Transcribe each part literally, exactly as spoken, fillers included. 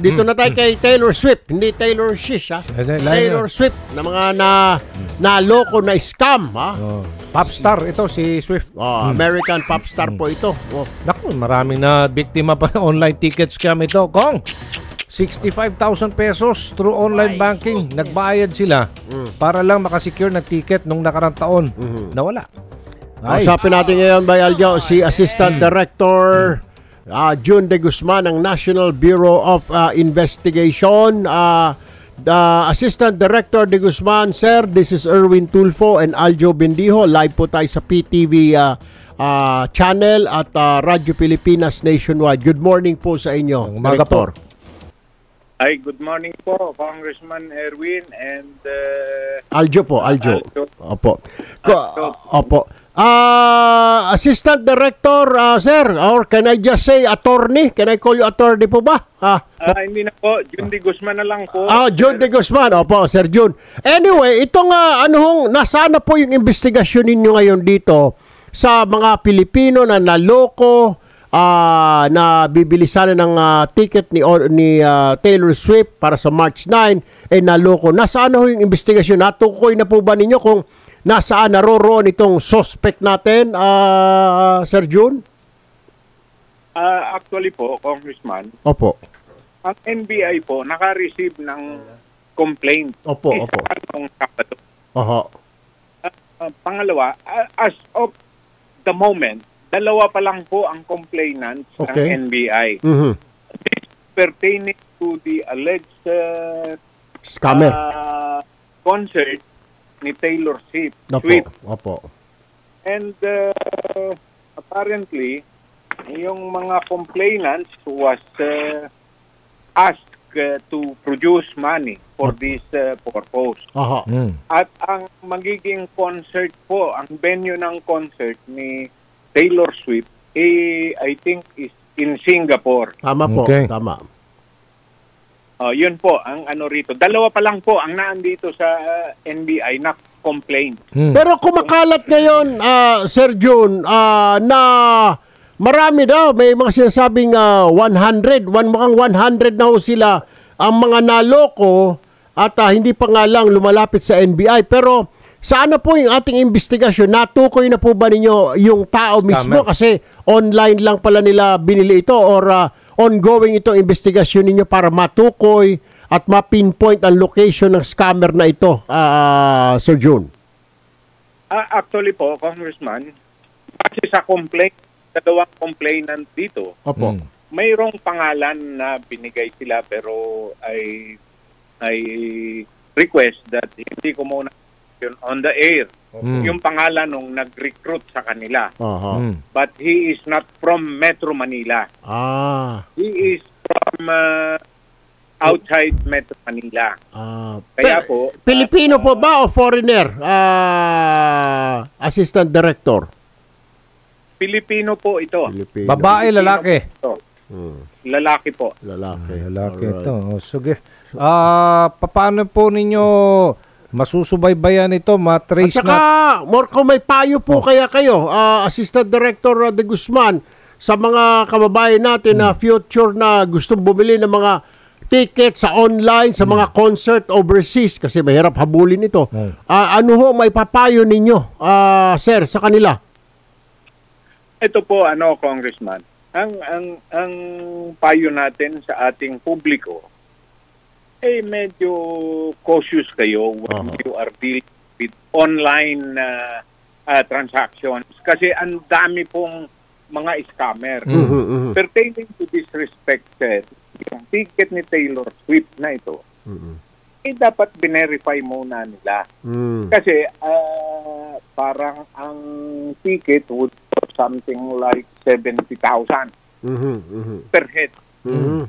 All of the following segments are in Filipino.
dito na tayo kay Taylor Swift. Hindi Taylor Shish, ha? Taylor Swift na mga na naloko na scam, ha? Oh. Popstar ito si Swift. Oh, American popstar po ito. Oh. Naku, maraming na biktima pa ng online ticket scam ito. Kong, sixty-five thousand pesos through online Ay. banking. Nagbayad sila mm. para lang makasecure ng ticket nung nakarang taon. Mm-hmm. Nawala. Usapin natin ngayon, Bay Aljo, si Assistant Director uh, June De Guzman ng National Bureau of uh, Investigation. Uh, the Assistant Director De Guzman, sir, this is Erwin Tulfo and Aljo Bendijo. Live po tayo sa P T V uh, uh, channel at uh, Radyo Pilipinas Nationwide. Good morning po sa inyo, Director. Hi, good morning po, Congressman Erwin and uh, Aljo po, Aljo. Aljo. Opo. Ko, uh, opo. Uh, Assistant Director, uh, sir, or can I just say attorney? Can I call you attorney po ba? Ah, uh, hindi na po, June De Guzman na lang po. Ah, June De Guzman. Opo, Sir June. Anyway, itong uh, ano hong, nasaan na po yung investigasyon ninyo ngayon dito sa mga Pilipino na naloko, uh, na bibili sana ng uh, ticket ni, or, ni uh, Taylor Swift para sa March ninth, eh naloko. Nasaan na ho yung investigasyon? Natukoy na po ba ninyo kung nasaan naroroon itong suspect natin, uh, Sir June? Uh, actually po, Congressman, Opo. ang N B I po naka-receive ng complaint. Opo, opo. Ng Sabado. Oho. Uh, uh, pangalawa, uh, as of the moment, dalawa pa lang po ang complainants okay. ng N B I. Mm-hmm. Pertaining to the alleged uh, scammer uh, concert ni Taylor Swift. Opo, opo. And uh, apparently, yung mga complainants was uh, asked uh, to produce money for this uh, purpose. Aha. Mm. At ang magiging concert po, ang venue ng concert ni Taylor Swift, eh, I think is in Singapore. Tama po, okay. tama. Uh, yun po, ang ano rito. Dalawa pa lang po ang naandito sa uh, N B I na complaint. Hmm. Pero kumakalat ngayon, uh, Sir June, uh, na marami daw, may mga sinasabing uh, one hundred, one, mukhang one hundred na ho sila ang mga naloko at uh, hindi pa nga lang lumalapit sa N B I. Pero saan na po yung ating investigasyon? Natukoy na po ba ninyo yung tao mismo? Scammer. Kasi online lang pala nila binili ito or uh, ongoing itong investigasyon ninyo para matukoy at ma-pinpoint ang location ng scammer na ito, uh, Sir June? Uh, actually po, Congressman, kasi sa complaint, dalawang complainant dito, Opo. Mm. mayroong pangalan na binigay sila pero I, I request that hindi ko muna yun on the air. Mm. Yung pangalan nung nag-recruit sa kanila. Aha. Mm. But he is not from Metro Manila. Ah. He is from uh, outside Metro Manila. Ah. Kaya Pe- po... Pilipino uh, po ba o foreigner? Ah, Assistant Director. Pilipino po ito. Filipino. Babae, lalaki. Ito. Hmm. Lalaki po. Lalaki. Lalaki Alright. ito. O, sige. Ah, paano po ninyo masusubaybayan ito, matrace At saka, na? more kung may payo po Oh. kaya kayo, ah, Assistant Director uh, De Guzman, sa mga kababayan natin na future na gustong bumili ng mga ticket sa online, sa mga concert overseas, kasi mahirap habulin ito. Hmm. Ah, ano ho may papayo ninyo, ah, sir, sa kanila? Ito po, ano, Congressman, ang, ang, ang payo natin sa ating publiko, eh, medyo cautious kayo when Uh-huh. you are dealing with online uh, uh, transactions. Kasi ang dami pong mga scammer. Mhm, mhm. Pertaining to this respect, sir, yung ticket ni Taylor Swift na ito, Mhm. eh, dapat binerify muna nila. Mm. Kasi uh, parang ang ticket would cost something like seventy thousand Mhm, mhm. per head. Mhm.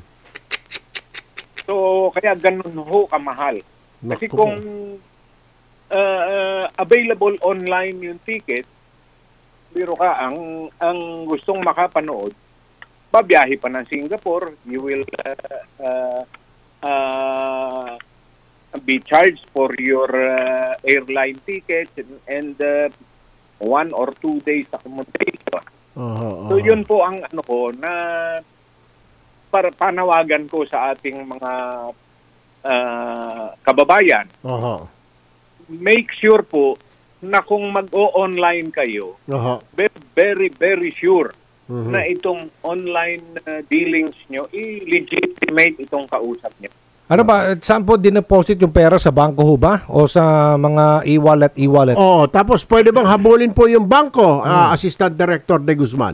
So, kaya ganun ho kamahal. Kasi Naku kung po. uh, uh, available online yung ticket, biro ka, ang, ang gustong makapanood, babiyahe pa ng Singapore, you will uh, uh, uh, be charged for your uh, airline tickets and, and uh, one or two days accommodation. Aha, aha. So, yun po ang ano ko na para panawagan ko sa ating mga uh, kababayan, Aha. make sure po na kung mag-o-online kayo, Aha. very, very, very sure Mhm. na itong online uh, dealings nyo, i-legitimate itong kausap nyo. Ano ba, saan po dineposit yung pera? Sa bangko ho ba? O sa mga e-wallet, e-wallet? Oo, tapos pwede bang habulin po yung bangko, ah, Assistant Director De Guzman?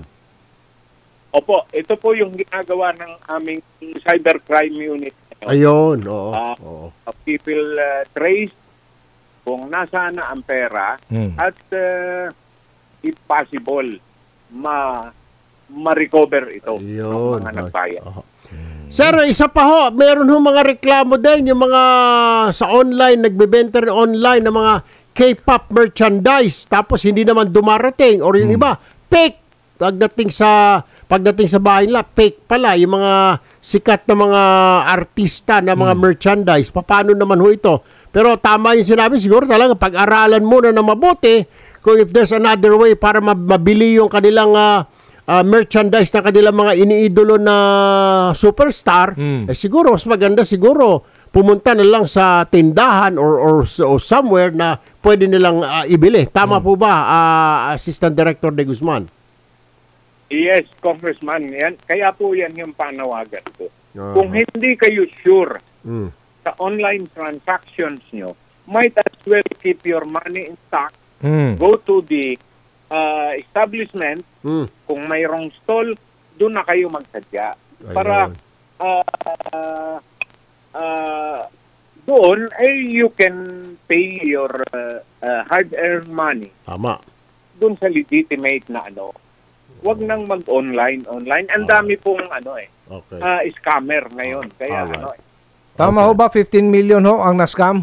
Opo, ito po yung ginagawa ng aming cybercrime unit. Ayun, oo. Ah, oo. We will uh, trace kung nasaan na ang pera Hmm. at uh, if possible, ma ma-recover ito Ayun. ng mga nagbayad. Oo. Sir, isa pa ho, meron ho mga reklamo din, yung mga sa online, nagbebenta rin online ng mga K-pop merchandise, tapos hindi naman dumarating, or yung iba, fake. Pagdating sa, pagdating sa bahay nila, fake pala, yung mga sikat na mga artista na mga merchandise. Paano naman ho ito? Pero tama yung sinabi, siguro talaga pag-aralan muna na mabuti kung if there's another way para mabili yung kanilang uh, uh, merchandise na kanilang mga iniidolo na superstar, Mm. eh siguro mas maganda siguro pumunta na lang sa tindahan or or, or somewhere na pwede nilang uh, ibili. Tama po ba, uh, Assistant Director De Guzman? Yes, Congressman, yan. Kaya po yan yung panawagan ko. Ah. Kung hindi kayo sure Mm. sa online transactions nyo, might as well keep your money in stock. Hmm. Go to the uh, establishment. Mm. Kung mayroong stall, doon na kayo magsadya. Para Ayun. uh, uh, doon, eh, you can pay your uh, uh, hard-earned money Tama. doon sa legitimate na ano. Huwag nang mag-online. Online. Ang dami pong ano eh, Okay. uh, scammer ngayon. Kaya Alright. ano eh. Tama ho ba fifteen million ho ang na-scam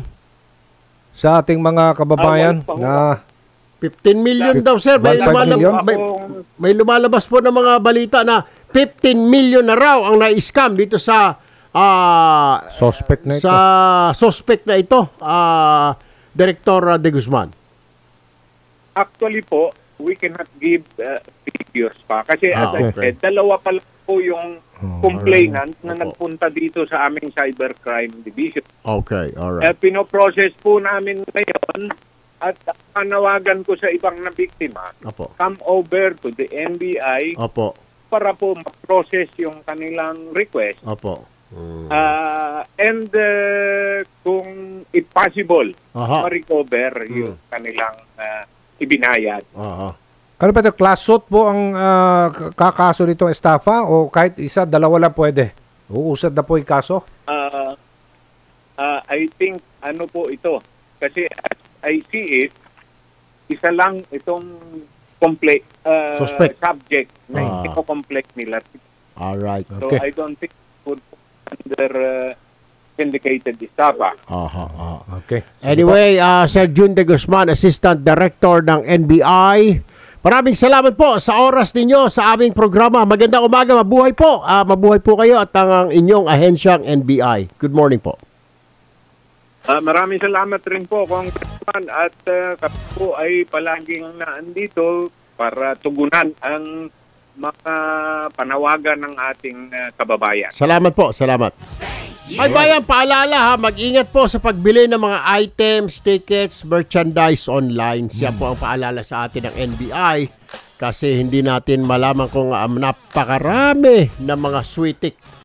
sa ating mga kababayan Ah, wala pa ho. na fifteen million daw, sir. May, One point lumalab- million? may, may lumalabas po ng mga balita na fifteen million na raw ang na-scam dito sa ah, suspect na ito? sa suspect na ito, ah, Director De Guzman. Actually po, we cannot give uh, figures pa. Kasi as Ah, I okay. said, dalawa pa lang po yung Oh, complainant na Opo. nagpunta dito sa aming cybercrime division. Okay, Eh, alright. pinoprocess po namin ngayon at panawagan ko sa ibang na biktima, Opo. come over to the N B I Opo. para po ma-process yung kanilang request. Opo. Mm. Ah, and uh, kung if possible, Aha. ma-recover yung kanilang ah, ibinayad. Aha. Ano pa ito? Class suit po ang ah, k- kakaso nitong estafa o kahit isa, dalawa lang pwede? Uusad na po yung kaso? Uh, uh, I think ano po ito, kasi as I see it, isa lang itong complex uh, Suspect. subject na Ah. hindi ko complex nila. Alright. So Okay. I don't think it would go under uh, syndicated estafa. Aha. Aha. Okay. Anyway, uh, Sir Jun De Guzman, Assistant Director ng N B I. Maraming salamat po sa oras ninyo sa aming programa. Magandang umaga, mabuhay po. Ah, mabuhay po kayo at ang inyong ahensyang N B I. Good morning po. Uh, maraming salamat rin po, Congressman, at uh, kami po ay palaging naandito para tugunan ang mga panawagan ng ating uh, kababayan. Salamat po, salamat. Ay bayan, paalala ha, mag-ingat po sa pagbili ng mga items, tickets, merchandise online. Siya po ang paalala sa atin ng N B I kasi hindi natin malaman kung um, napakarami ng mga sweetik